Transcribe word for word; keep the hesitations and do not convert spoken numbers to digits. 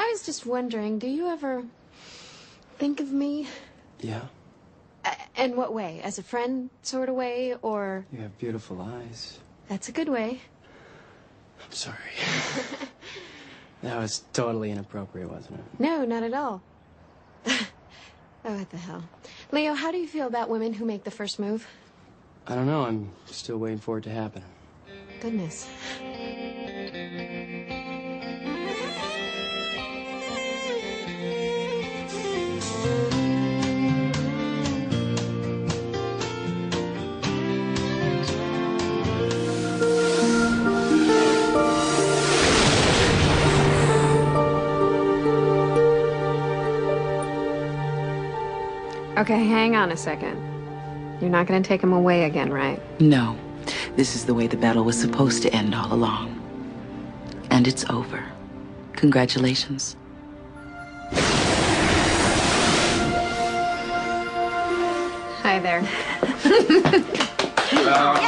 I was just wondering, do you ever think of me? Yeah. Uh, in what way? As a friend sort of way, or... You have beautiful eyes. That's a good way. I'm sorry. That was totally inappropriate, wasn't it? No, not at all. Oh, what the hell. Leo, how do you feel about women who make the first move? I don't know. I'm still waiting for it to happen. Goodness. Okay, hang on a second. You're not going to take him away again, right? No. This is the way the battle was supposed to end all along. And it's over. Congratulations. Hi there. Uh,